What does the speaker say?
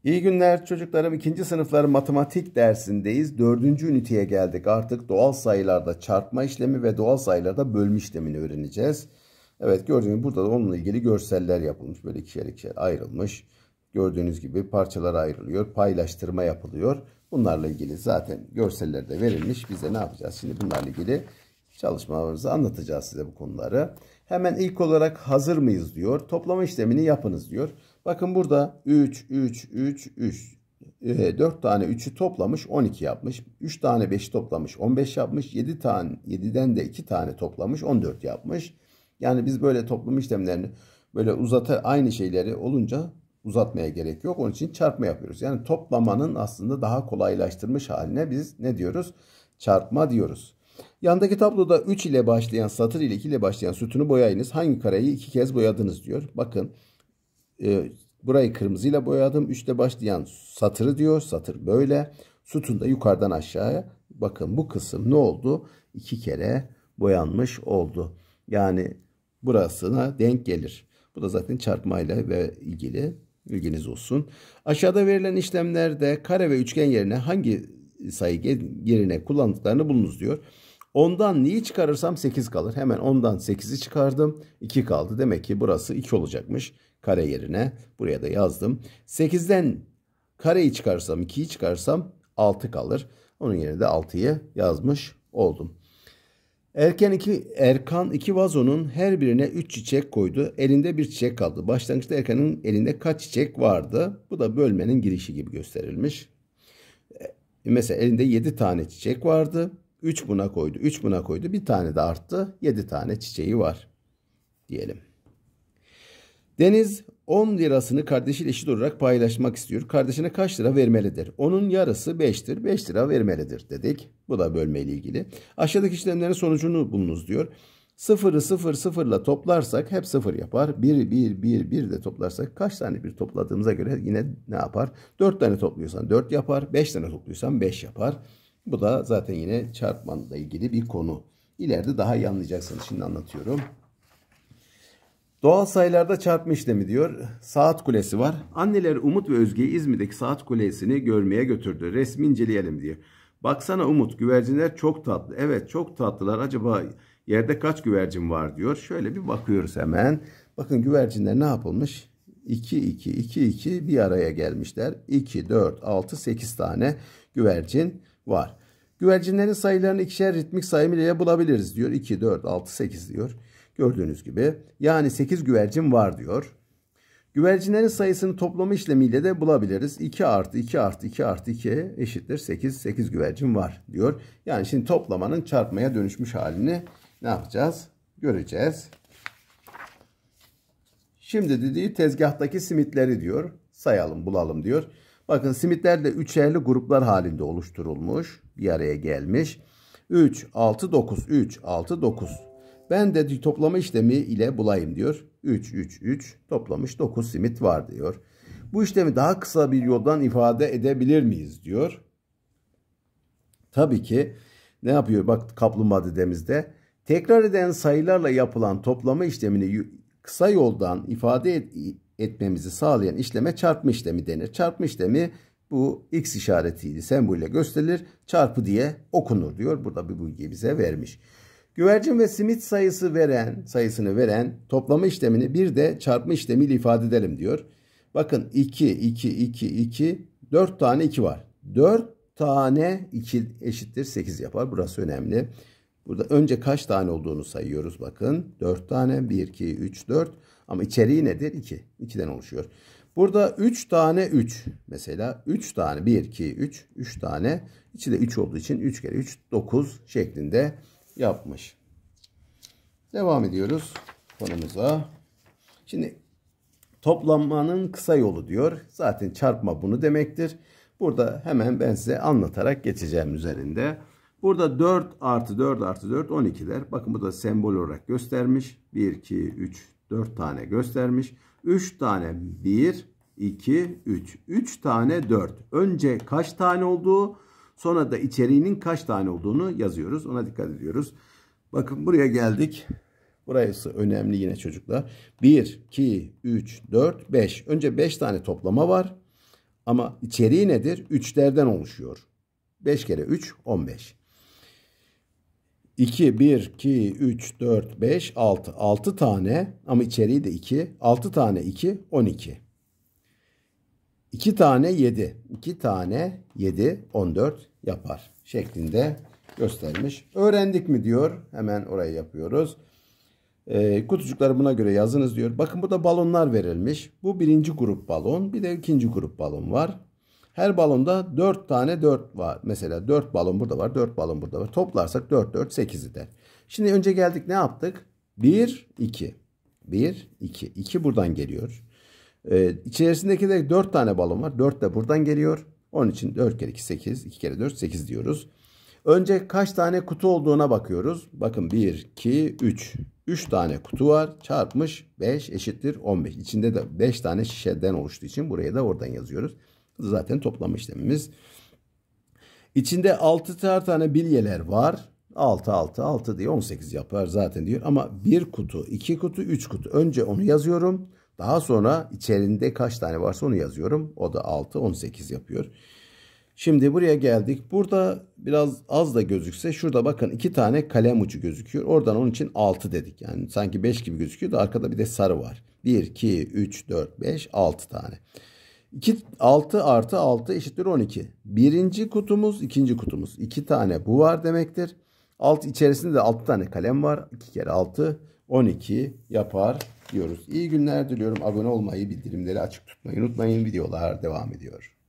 İyi günler çocuklarım. 2. sınıflar matematik dersindeyiz. 4. üniteye geldik. Artık doğal sayılarda çarpma işlemi ve doğal sayılarda bölme işlemini öğreneceğiz. Evet, gördüğünüz gibi burada da onunla ilgili görseller yapılmış. Böyle ikişer ikişer ayrılmış. Gördüğünüz gibi parçalara ayrılıyor. Paylaştırma yapılıyor. Bunlarla ilgili zaten görseller de verilmiş. Bize ne yapacağız? Şimdi bunlarla ilgili çalışmalarımızı anlatacağız size bu konuları. Hemen ilk olarak hazır mıyız diyor. Toplama işlemini yapınız diyor. Bakın burada 3, 4 tane 3'ü toplamış 12 yapmış. 3 tane 5'i toplamış 15 yapmış. 7'den de 2 tane toplamış 14 yapmış. Yani biz böyle toplama işlemlerini böyle aynı şeyleri olunca uzatmaya gerek yok. Onun için çarpma yapıyoruz. Yani toplamanın aslında daha kolaylaştırmış haline biz ne diyoruz? Çarpma diyoruz. Yandaki tabloda 3 ile başlayan satır ile 2 ile başlayan sütunu boyayınız. Hangi kareyi 2 kez boyadınız diyor. Bakın burayı kırmızıyla boyadım. 3 ile başlayan satırı diyor. Satır böyle. Sütun da yukarıdan aşağıya. Bakın bu kısım ne oldu? 2 kere boyanmış oldu. Yani burasına denk gelir. Bu da zaten çarpmayla ve ilgili bilginiz olsun. Aşağıda verilen işlemlerde kare ve üçgen yerine hangi sayı yerine kullandıklarını bulunuz diyor. 10'dan neyi çıkarırsam 8 kalır. Hemen 10'dan 8'i çıkardım. 2 kaldı. Demek ki burası 2 olacakmış. Kare yerine. Buraya da yazdım. 8'den kareyi çıkarsam 2'yi çıkarsam 6 kalır. Onun yerine de 6'yı yazmış oldum. Erkan iki vazonun her birine 3 çiçek koydu. Elinde bir çiçek kaldı. Başlangıçta Erkan'ın elinde kaç çiçek vardı? Bu da bölmenin girişi gibi gösterilmiş. Mesela elinde 7 tane çiçek vardı. 3 buna koydu. 3 buna koydu. Bir tane de arttı. 7 tane çiçeği var diyelim. Deniz 10 lirasını kardeşiyle eşit olarak paylaşmak istiyor. Kardeşine kaç lira vermelidir? Onun yarısı 5'tir. 5 lira vermelidir dedik. Bu da bölme ile ilgili. Aşağıdaki işlemlerin sonucunu bulunuz diyor. 0'ı 0 0'la toplarsak hep 0 yapar. 1 1 1 1 de toplarsak kaç tane bir topladığımıza göre yine ne yapar? 4 tane topluyorsan 4 yapar. 5 tane topluyorsan 5 yapar. Bu da zaten yine çarpmanla ilgili bir konu. İleride daha iyi anlayacaksınız. Şimdi anlatıyorum. Doğal sayılarda çarpma işlemi diyor. Saat kulesi var. Anneler Umut ve Özge'yi İzmir'deki saat kulesini görmeye götürdü. Resmi inceleyelim diyor. Baksana Umut, güvercinler çok tatlı. Evet, çok tatlılar. Acaba yerde kaç güvercin var diyor. Şöyle bir bakıyoruz hemen. Bakın güvercinler ne yapılmış? 2, 2, 2, 2 bir araya gelmişler. 2, 4, 6, 8 tane güvercin var. Güvercinlerin sayılarını ikişer ritmik sayım ile bulabiliriz diyor. 2, 4, 6, 8 diyor. Gördüğünüz gibi. Yani 8 güvercin var diyor. Güvercinlerin sayısını toplama işlemiyle de bulabiliriz. 2 artı 2 artı 2 artı 2 eşittir 8. 8 güvercin var diyor. Yani şimdi toplamanın çarpmaya dönüşmüş halini ne yapacağız? Göreceğiz. Şimdi dediği tezgahtaki simitleri diyor. Sayalım, bulalım diyor. Bakın simitler de üçerli gruplar halinde oluşturulmuş. Bir araya gelmiş. 3, 6, 9. 3, 6, 9. Ben de toplama işlemi ile bulayım diyor. 3, 3, 3 toplamış 9 simit var diyor. Bu işlemi daha kısa bir yoldan ifade edebilir miyiz diyor. Tabii ki ne yapıyor? Bak kaplumbağa dedemizde. Tekrar eden sayılarla yapılan toplama işlemini kısa yoldan ifade etmemizi sağlayan işleme çarpma işlemi denir. Çarpma işlemi bu x işaretiyle sembolle gösterilir. Çarpı diye okunur diyor. Burada bir bilgi bize vermiş. Güvercin ve simit sayısını veren toplama işlemini bir de çarpma işlemiyle ifade edelim diyor. Bakın 2, 2, 2, 2, 4 tane 2 var. 4 tane 2 eşittir 8 yapar. Burası önemli. Burada önce kaç tane olduğunu sayıyoruz bakın. 4 tane 1, 2, 3, 4 ama içeriği nedir? 2. 2'den oluşuyor. Burada 3 tane 3 mesela 3 tane 1, 2, 3, 3 tane içi de 3 olduğu için 3 kere 3, 9 şeklinde yapmış. Devam ediyoruz konumuza. Şimdi toplamanın kısa yolu diyor. Zaten çarpma bunu demektir. Burada hemen ben size anlatarak geçeceğim üzerinde. Burada 4 artı 4 artı 4 12'ler. Bakın bu da sembol olarak göstermiş. 1, 2, 3, 4 tane göstermiş. 3 tane 1, 2, 3. 3 tane 4. Önce kaç tane olduğu, sonra da içeriğinin kaç tane olduğunu yazıyoruz. Ona dikkat ediyoruz. Bakın buraya geldik. Burası önemli yine çocuklar. 1, 2, 3, 4, 5. Önce 5 tane toplama var. Ama içeriği nedir? 3'lerden oluşuyor. 5 kere 3 15. 2, 1, 2, 3, 4, 5, 6. 6 tane ama içeriği de 2. 6 tane 2, 12. 2 tane 7. 2 tane 7, 14 yapar şeklinde göstermiş. Öğrendik mi diyor. Hemen orayı yapıyoruz. Kutucukları buna göre yazınız diyor. Bakın burada balonlar verilmiş. Bu birinci grup balon. Bir de ikinci grup balon var. Her balonda 4 tane 4 var. Mesela 4 balon burada var. 4 balon burada var. Toplarsak 4, 4, 8 eder. Şimdi önce geldik ne yaptık? 1, 2. 1, 2. 2 buradan geliyor. İçerisindeki de 4 tane balon var. 4 de buradan geliyor. Onun için 4 kere 2 8. 2 kere 4 8 diyoruz. Önce kaç tane kutu olduğuna bakıyoruz. Bakın 1, 2, 3. 3 tane kutu var. Çarpmış 5 eşittir 15. İçinde de 5 tane şişeden oluştuğu için buraya da oradan yazıyoruz. Zaten toplama işlemimiz. İçinde 6 tane bilyeler var. 6, 6, 6 diye 18 yapar zaten diyor. Ama 1 kutu, 2 kutu, 3 kutu. Önce onu yazıyorum. Daha sonra içerisinde kaç tane varsa onu yazıyorum. O da 6, 18 yapıyor. Şimdi buraya geldik. Burada biraz az da gözükse şurada bakın 2 tane kalem ucu gözüküyor. Oradan onun için 6 dedik. Yani sanki 5 gibi gözüküyor da arkada bir de sarı var. 1, 2, 3, 4, 5, 6 tane. 6 artı 6 eşittir 12. Birinci kutumuz, ikinci kutumuz. 2 tane bu var demektir. İçerisinde de 6 tane kalem var. 2 kere 6, 12 yapar diyoruz. İyi günler diliyorum. Abone olmayı, bildirimleri açık tutmayı unutmayın. Videolar devam ediyor.